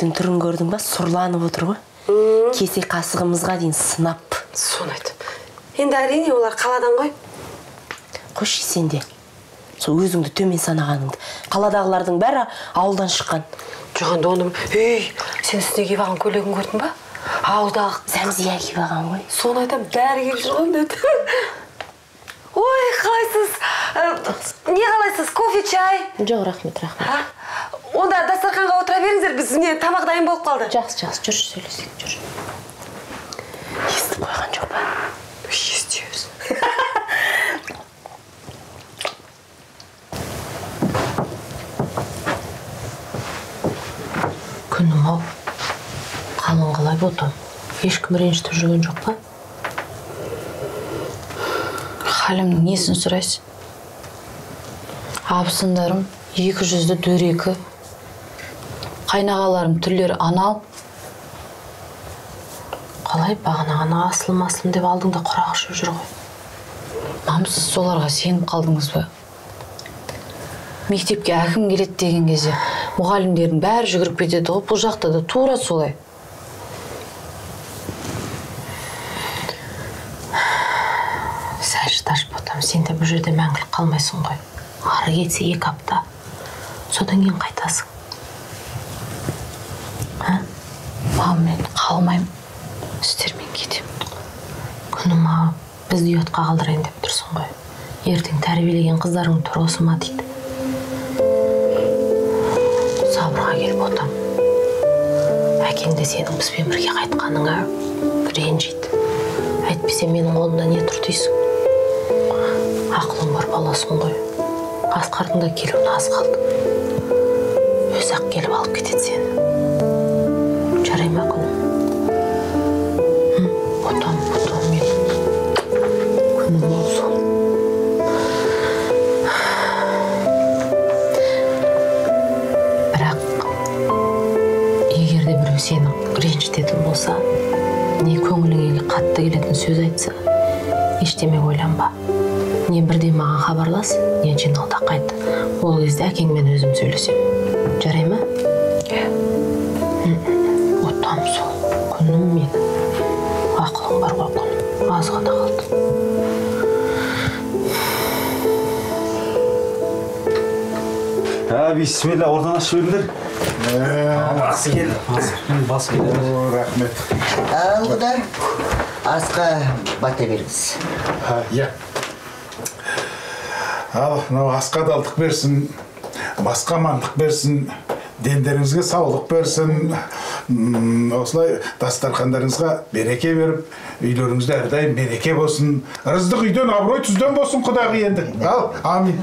Сүттің түрін көрдің ба? Сұрланып отыр ғой. Кесе қасығымызға дейін сынап. Соны айтып. Енді әрине олар қаладан ғой. Қойшы сен де. Сол өзіңді төмен санағаныңды. Қаладағылардың бәрі ауылдан шыққан. Жоғанда оны, сен үстіне киіп алған көйлегін көрдің ба? Ауылдағы Сәмзия киіп алған ғой. Соны айтам, бәрі келіп жүрген деді. Ой, қалайсыз? Не қалайсыз? Кофе, чай? Жоқ, рахмет. Онда дастарханға отыра беріңіздер, біз міне тамақ дайын болып қалды. Жақсы, жүрші сөйлесек, жүрші. Естіп қойған жоқ па? Естиyoruz. Күнім ау, қалың қалай болдым? Ешкім ренжітіп жүрген жоқ па? Халімнің несін сұрайсың? Абысындарым 200-ді дөрекі, қайнағаларым түрлері анау. Қалай бағана асылым деп алдыңда құрақ ұшып жүр ғой. Намсыз соларға сеніп қалдыңыз ба? Мектепке әкім келеді деген кезде мұғалімдердің бәрі жүгіріп кетеді ғой, бұл жақта да тура солай. Сәл шыдаш ботам, сен де бұл жерде мәңгілік қалмайсың ғой. Ары кетсе 2 апта, содан кейін қайтасың. Мен қалмайым, үстермен кетем. Күнім ау, бізді ұятқа қалдырайын деп тұрсың ғой. Ертең тәрбиелеген қыздарың тұр осы ма дейді. Сабырға келіп отам. Әкең де сенің бізбен бірге қайтқаныңа ренжиді. Әйтпесе менің қолымда не тұр дейсің? Ақылың бар баласың ғой. Асқардың да келуіне аз қалды. Өзі-ақ келіп алып кетеді сені. Жарай ма күнім? Отам мен. Күнім болсын. Бірақ, егер де біреу сені ренжітетін болса, не көңіліңе қатты келетін сөз айтса, ештеме ойланба. Не бірде маған хабарлас, не жиналда қайт. Ол кезде әкеңмен өзім сөйлесем. Жарай ма? Отам сол, күнім мен. Ақылың бар ғой күнім, аз ғана қалды. Бисмилла, ордан ашып беріңдер. Басы келді. Басы келді. Рахмет. Ал құдар, асқа бата беріңіз. Иә. Ал, асқа далтық берсін, басқа мандық берсін, дендеріңізге саулық берсін. Осылай дастархандарыңызға береке беріп, үйлеріңізде әрдайым береке болсын. Ырыздық үйден, абырой түзден болсын құдағы енді. Ал, амин.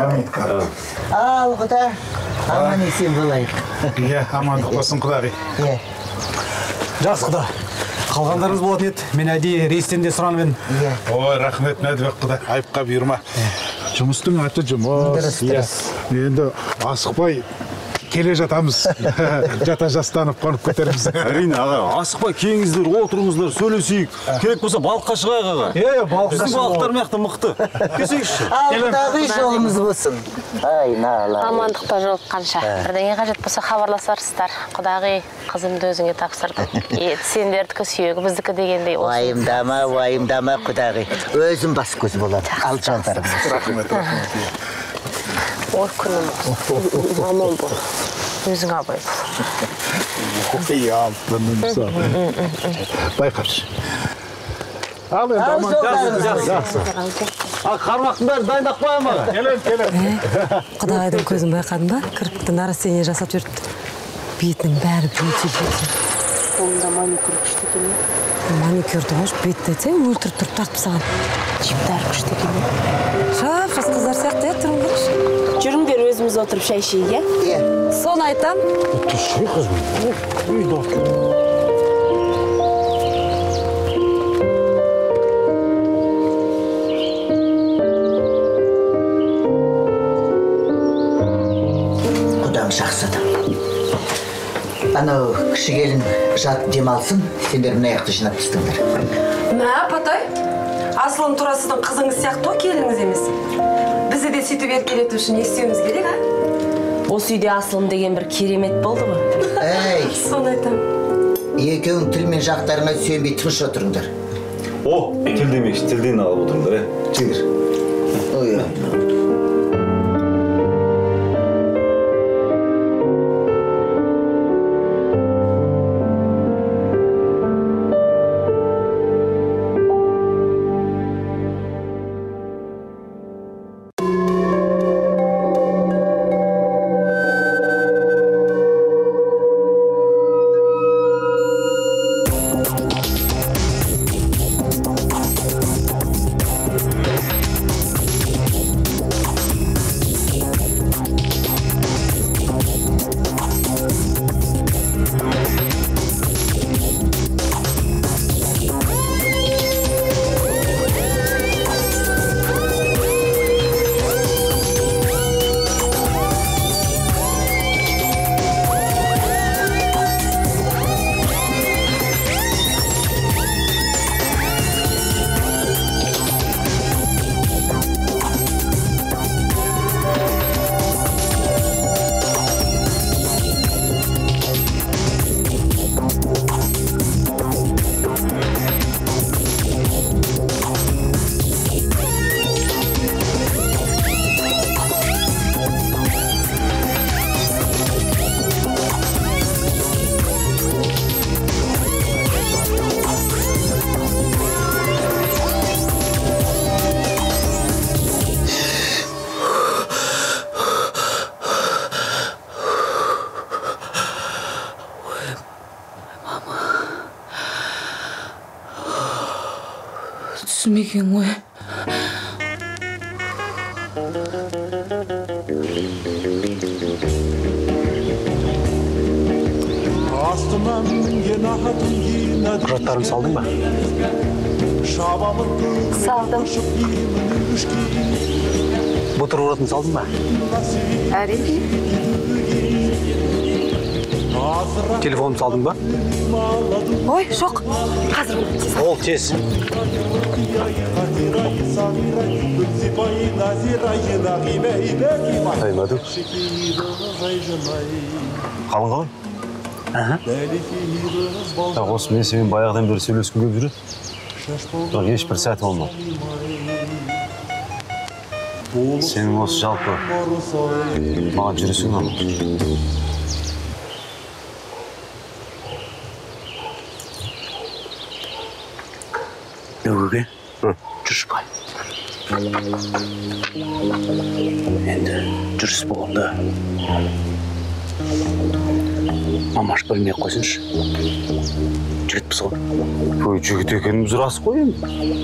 Ал құдар, аман есен болайық. Иә, амандық болсын құдағы. Жақсы құда. Қалғандарыңыз болатын еді. Мен әдейі рейстен де сұранып едім. Ой, рахмет Мәдібек құда. Айыпқа бұйырма. Жұмыстың аты жұмыс. Енді асықпай келе жатамыз. Жата жастанып қонып кетерміз. Әрине аға, асықпай келіңіздер, отырыңыздар, сөйлесейік. Керек болса балыққа шығайық аға. Балыққа біздің балықтар мықты мықты. Келсейікші. Ал құдағы жолымыз болсын. Ай, нала. Амандықта жолыққанша. Бірдеңе қажет болса хабарласарсыздар. Құдағи, қызымды өзіңе тапсырды. Сендердікі сүйегі біздікі дегендей олсын. Уайымдама құдағы. Өзім бас көз болады. Ал жолдарым. Рахмет. Ой, күнім, аман бол. Өзің абай бол. Байқапшы. Ал енді аман. Жақсы. Қармақтың бәрі дайындап қоя ма? Келем. Құдағайдың көзін байқадың ба? Кірпікті нарастение жасап жүріпті. Бетінің бәрі бүйтіп. Қолында маникюр күшті екен бе? Маникюрді қош, бетті етсе өлтіріп тұрып тартып саған. Жіптар күшті екен бе? Жап, жас қыздар сияқты тұрың көрші. Жүріңдер өзіміз отырып шай ішейік, Иә. Соны айтам. Құдам жақсы адам. Анау кіші келін жат демалсын, сендер мына аяқты жинап тастыңдар. Мә, Патай, асылым тура сіздің қызыңыз сияқты келіңіз емес. Бізді де сөйтіп еркелету үшін не істеуіміз керек, Осы үйде Асылым деген бір керемет болды ма? Ей, Соны айтам. екеуің тіл мен жақтарыңа сүйенбей тыныш отырыңдар. О, тіл демекші, тілден алып отырыңдар, жеңдер. Ой, түсінбеген ғой. Құжаттарыңды салдың ба? Салдым. Бутербродын салдың ба? Әрине. Телефонын салдың ба? Ой, жоқ. Қазір тез. Ол тез. Таймады. Қалың қалай? Осы мен сенімен баяғыдан бері сөйлескім келіп жүреді. Бірақ ешбір сәті болмады. Сенің осы жалпы маған жүресің ама. Өгеге? Жүріс бай. Енді жүріс болғанда мамаш білмей қойсыншы. Жігітпіз ғой. Ой, жігіт екеніміз рас қой енді.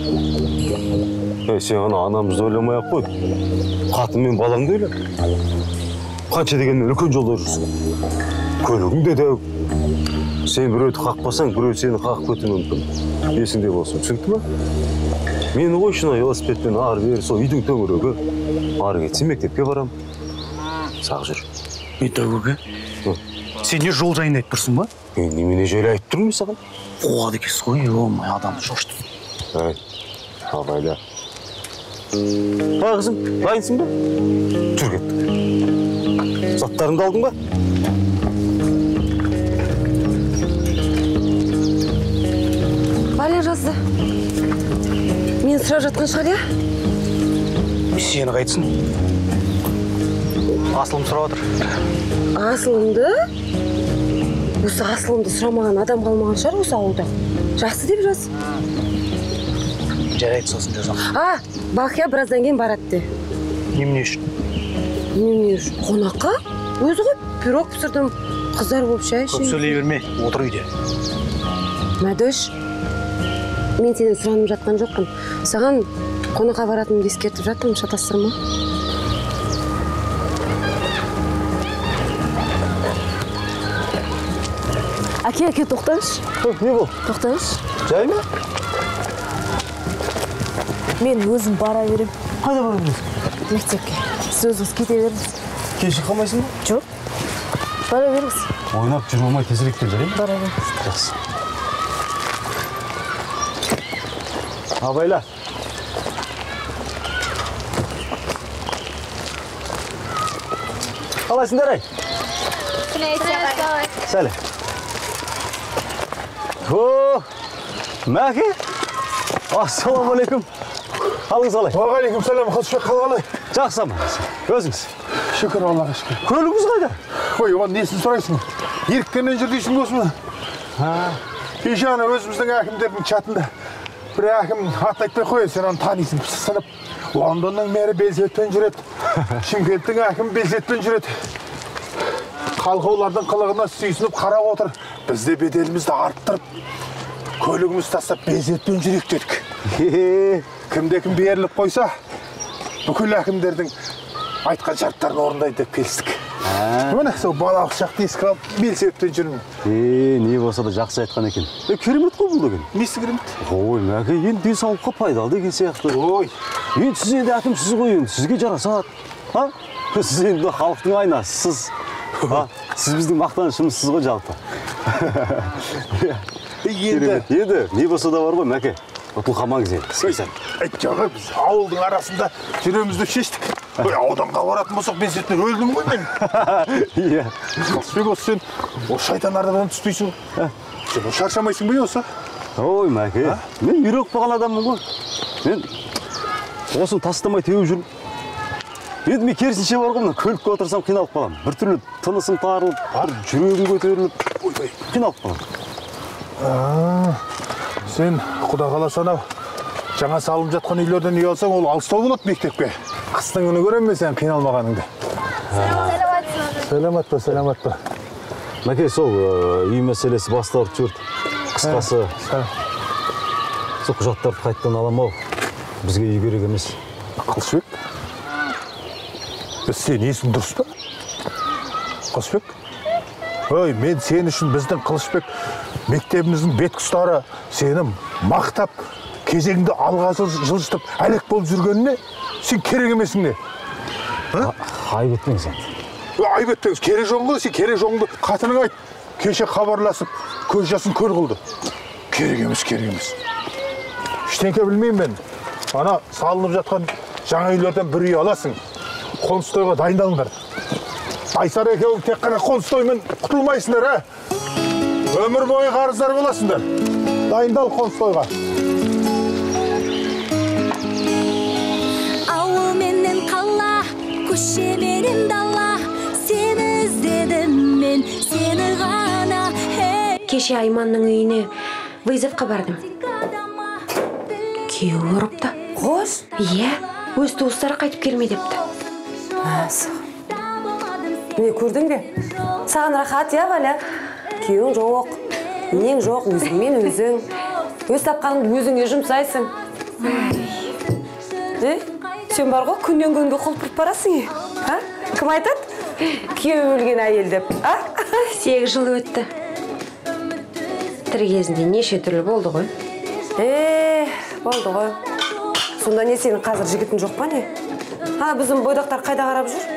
Сен ана анамызды ойламай-ақ қой. Қатын мен балаңды ойла. Қанша дегенмен үлкен жолда жүрсің. Көлігің де дәу. Сен біреуді қақпасаң, біреу сені қақып өтуі мүмкін. Есіңде болсын, түсінікті ма? Мені қойшына велосипедпен ары бері сол үйдің төңірегі. Ары кетсем мектепке барам. Сақ жүр. Өгеге? Сен не жол жайында айтып тұрсың ба? Немене жайлы айтып тұрмын саған? Қуады екенсіз ғой, омай адамды шошты. Абайда. Қызым, дайынсың ба? Жүр кеттік. Заттарыңды алдың ба? Валя жазды. Мен сұрап жатқан шығар, я? Сені қайтсын? Асылым сұрап отыр. Асылымды? Осы Асылымды сұрамаған адам қалмаған шығар осы ауылда. Жақсы деп жаз. Жарайды, сосын жазам. Бақия біраздан кейін барады. Немене үшін? Немене үшін? Қонаққа? Өзі ғой пирог пісірдім. Қыздар болып шай ішейін. Көп сөйлей берме, отыр үйде. Мәдөш, мен сенен сұранып жатқан жоқпын. Саған қонаққа баратынымды ескертіп жатырмын, шатастырма. Әке, тоқтаңызшы. Не бол? Тоқтаңызшы. Жай ма? Мен өзім бара берем. Қайда барамыз? Мектепке. Сіз өзіңіз кете беріңіз. Кеші қалмайсың ба? Жоқ. Бара беріңіз. Ойнап жүр болмай тезірек кел жарай ма? Бара беріңіз. Жақсы. Абайла. Қалайсыңдар ай? Сәлем. О, Мәке. Ассалаумағалейкум. Қалыңыз қалай? Уағалейкум сәлем, Қылышбек қалай? Жақсы аман. Өзіңіз? Шүкір Аллаға шүкір. Көлігіңіз қайда? Ой, оған несін сұрайсың? Еріккеннен жүр дейсің осы ма? Кеше ана өзіміздің әкімдердің чатында бір әкім ат айтпай қояды, сен оны танисың, сынып. Лондонның мэрі Белсетпен жүреді. Шымкенттің әкімі Белсетпен жүреді. Халқы олардың қылығына сүйсініп қарап отыр. Біз де беделімізді арттырып, көлігімізді тастап Белсетпен жүрек дедік. Кімде-кім беріліп қойса, бүкіл әкімдердің айтқан шарттарын орындайды деп келістік. Міне, сол балалық шақты еске алып, Белсетпен жүрмін. Не болса да жақсы айтқан екен. Керемет қой бұл деген. Несі керемет? Ой, Мәке, енді денсаулыққа пайдалы деген сияқты. Ой. Енді сіз енді әкімсіз ғой, енді сізге жарасады. Сіз енді халықтың айнасысыз. Сіз біздің мақтанышымызсыз ғой жалпы. Енді не болса да бар ғой, Мәке. Ұтылқамаңыз енді. Жаңа біз ауылдың арасында жүремізді шештік. Ауданға баратын болсақ, мен сетпен өлдім ғой мен. Иә. Қылышбек, осы сен о шайтан ардадан түспейсің. Сен шаршамайсың ба осы? Ой, Мәке, мен үйрек болған адаммын ғой. Мен осыны тастамай теуіп жүрмін. Енді мен керісінше бар ғой, көлікке отырсам қиналып қаламын. Бір түрлі тынысым тарылып, жүрегім көтеріліп, қиналып қаламын. Сен құда қаласа анау жаңа салынып жатқан үйлерден үй алсаң, ол алыстау болады мектепке. Қыстың күні көрем мен сен қиналмағаныңды. Сәлемат па. Мәке, сол үй мәселесі басталып жүрді. Қысқасы, сол құжаттарды қайттан аламау. Бізге үй керек емес. Қылышбек? Сен есің дұрыс па? Қылышбек? Ой, мен сен үшін біздің Қылышбек мектебіміздің беткұстары сені мақтап, кезеңді алға жылжытып, әлек болып жүргеніне сен керек емесің не? Айып етпеңіз енді. Айып етпеңіз, керек жоғыңды, сен керек жоғыңды қатының айт. Кеше хабарласып, көз жасын көл қылды. Керек емес. Ештеңке білмеймін мен. Ана салынып жатқан жаңа үйлерден бір үй аласың. Қоныс тойға дайындалыңдар. Айсар екеуің тек қана қоныс тоймен құтылмайсыңдар, өмір бойы қарыздар боласыңдар. Дайындал қоныс тойға. Ауыл менен қала, көше менен дала, сені іздедім мен, сені ғана. Кеше Айманның үйіне вызовқа бардым. Күйеуі ұрыпты. Қош? Иә, өз туыстары қайтып келме депті. Не көрдің бе? Саған рахат, я, Валя? Күйеуің жоқ, енең жоқ, өзіңмен өзің. Өз тапқаныңды өзіңе жұмсайсың. Сен бар ғой, күннен күнге құлпырып барасың, Кім айтады? Күйеуі өлген әйел деп, 8 жыл өтті. Тірі кезінде неше түрлі болды ғой? Болды ғой. Сонда не сенің қазір жігітің жоқ па не? Біздің бойдақтар қайда қарап жүр?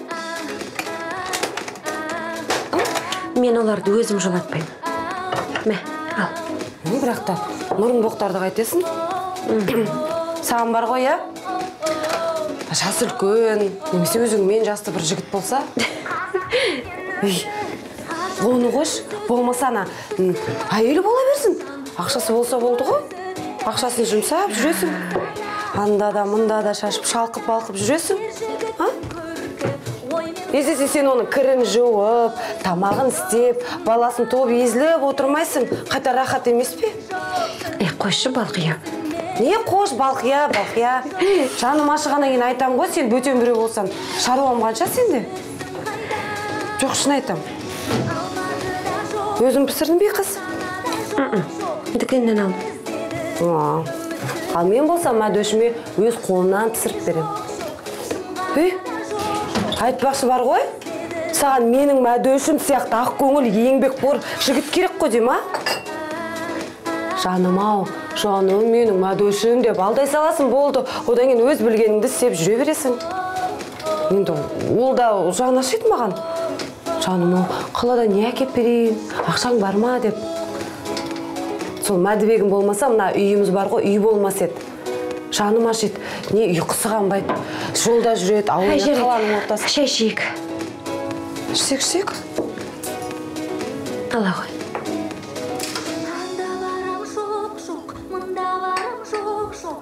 Мен оларды өзім жолатпаймын. Мә, ал. Бірақ та нұрын боқтарды қайтесің? Саған бар ғой, жас үлкен, немесе өзіңмен жасты бір жігіт болса? Оны қош, болмаса әйелі бола берсін. Ақшасы болса болды ғой. Ақшасын жұмсап жүресің. Анда да, мұнда да шашып, шалқып-балқып жүресің. Езесе сен оның кірін жуып, тамағын істеп, баласын топ езіліп отырмайсың. Қайта рахат емес пе? Қойшы Балқия. Не қош, Балқия? Жаным ашығаннан кейін айтам ғой, сен бөтен біреу болсаң. Шаруам қанша сенде? Жоқ, шын айтам. Өзің пісірдің бе қыз? Дүкеннен алдым. Ал мен болсам мәдөшіме өз қолынан пісіріп берем. Айтпақшы бар ғой, саған менің мәдөшім сияқты ақ көңіл еңбекқор жігіт керек қой дейм, Жаным-ау, жаным менің мәдөшім деп алдай саласың болды. Одан кейін өз білгеніңді істеп жүре бересің. Енді ол да жағын ашиды маған. Жаным-ау, қалада не әкеп берейін, ақшаң бар ма деп. Сол мәдібегім болмаса, мына үйіміз бар ғой, үй болмас еді. Жаным ашиды, не ұйқысы қанбайды. Жолда жүреді, ауылда қаланың ортасы. Шай ішейік. ішсек. Ала ғой. Анда барам жоқ, мында барам жоқ.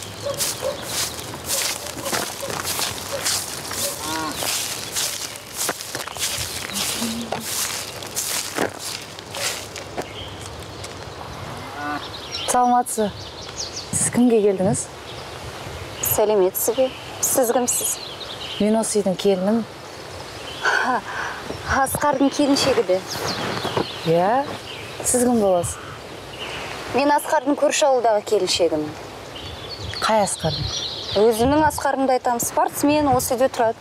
Саламатсыз. Сіз кімге келдіңіз? Сәлеметсіз бе? Сіз кімсіз? Мен осы үйдің келінім. Асқардың келіншегі бе? Иә. Сіз кім боласыз? Мен Асқардың көрші ауылдағы келіншегімін. Қай Асқардың? Өзімнің Асқарымды айтамын, спортсмен, осы үйде тұрады.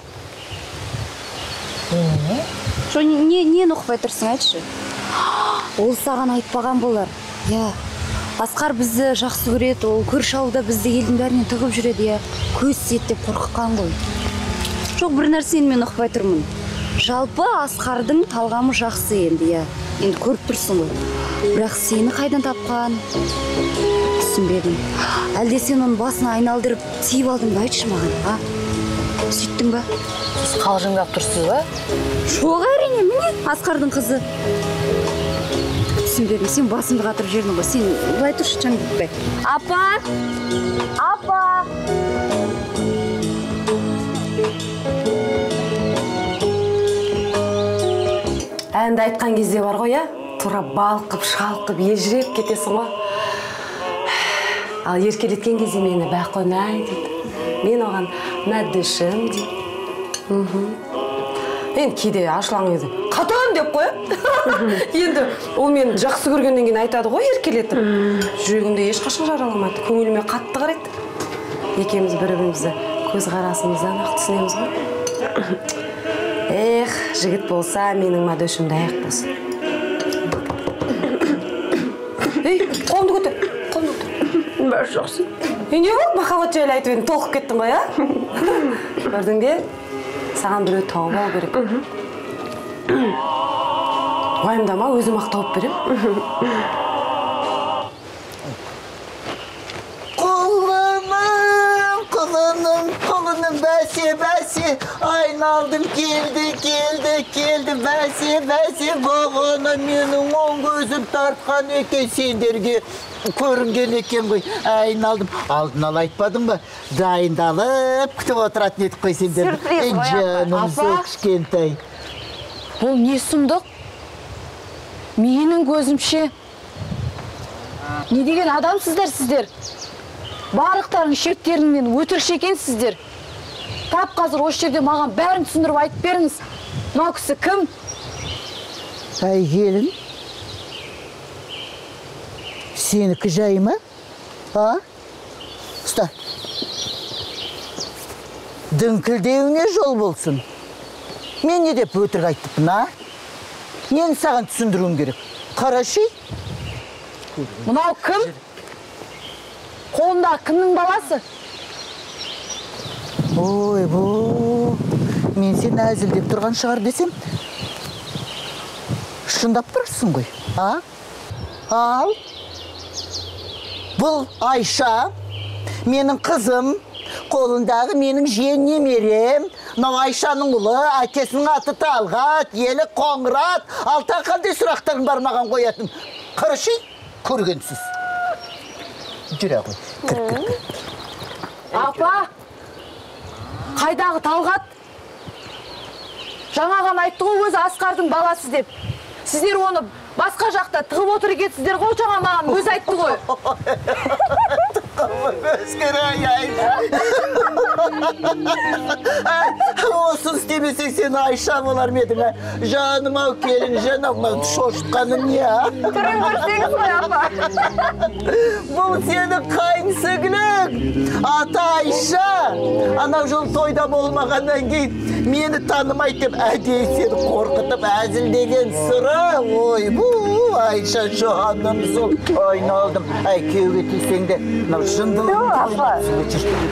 Не? Жо, нені ұқпай тұрсың, айтшы? Ол саған айтпаған болар. Иә. Асқар бізді жақсы көреді, ол көрші ауылда бізді елдің бәрінен тығып жүреді, иә. Көз тиеді деп қорқыққан ғой. Жоқ, бір нәрсені мен ұқпай тұрмын. Жалпы Асқардың талғамы жақсы енді, иә. Енді көріп тұрсың ғой. Бірақ сені қайдан тапқан? Түсінбедім. Әлде сен оның басына айналдырып, тиіп алдың ба, айтшы маған, а? Сөйттің ба? Сіз қалжыңдап тұрсыз ба? Жоқ, әрине, міне, Асқардың қызы. Түсінбедім, сен басымды қатырып жердің ғой. Сен былай тұршы, чаң кетпе. Апа! Апа! Әнді айтқан кезде бар ғой, тура балқып, шалқып, елжіреп кетесің ғой. Ал еркелеткен кезде мені бақонай дейді. Мен оған мәддішім дейді. Енді кейде ашылаң еді. Қатан деп қой. Енді ол мені жақсы көргеннен кейін айтады ғой, еркелетіп. Жүрегімде ешқашан жараламайды. Көңіліме қатты қарайды. Екеуміз бір-бірімізді көз қарасымыздан ақ түсінеміз ғой. Эх, жігіт болса, менің мәдөшімді аяқ болсын. Ей, қолымды көтер. Бәрі жақсы. Не болды, махаббат жайлы айтып едім, толқып кеттің ғой, а? Көрдің бе? Саған біреу тауып алу керек. Уайымдама, өзім ақ тауып берем. Kulunum bәсе, айналдым, келді, бәсе, бағана менің оң көзім тартқан екен, сендерге көрінген екен ғой, айналдым. Алдын ала айтпадың ба? Дайындалып, күтіп отыратын едік қой сендерді. Сюрприз ғой, Жаным сол кішкентай. Бұл не сұмдық? Менің көзімше. Не деген адамсыздар сіздер? Барлықтарың шектеріңнен өтірікші екенсіздер. Тап қазір осы жерде маған бәрін түсіндіріп айтып беріңіз. Мынау кісі кім? Ай, келін. Сенікі жай ма? А? Ұста. Дүңкілдеуіне жол болсын. Мен не деп өтірік айттыппын, а? Нені саған түсіндіруім керек? Қарашы? Мынау кім? Қолында кімнің баласы? Ой, бұл. Мен сен әзілдеп тұрған шығар десем. Шындап тұрсың ғой, а? Ал. Бұл Айша, менің қызым, қолындағы менің жиен немерем. Мынау Айшаның ұлы, әкесінің аты Талғат, елі Қоңырат. Алта қандай сұрақтарың бар маған қоятын. Қарашы, көргенсіз. Жүре ғой, кір. Апа, қайдағы Талғат? Жаңаған айтты ғой өзі Асқардың баласы деп. Сіздер оны басқа жақта тығып отыр екенсіздер ғой, жаңа маған өзі айтты ғой. Өскер Осын істемесек сен Айша болар медің, жаным ау келін, жаным шошытқаның не, а? Түрін көрсеңіз ғой, апа. Бұл сені қайынсігілік. Ата Айша. Анау жыл тойда болмағаннан кейін мені танымайды деп әдейі сені қорқытып әзілдеген сыры. Ой, бұл Айша жаным сол. Айналдым. Әй, кеуге тисең де, мынау жындылық.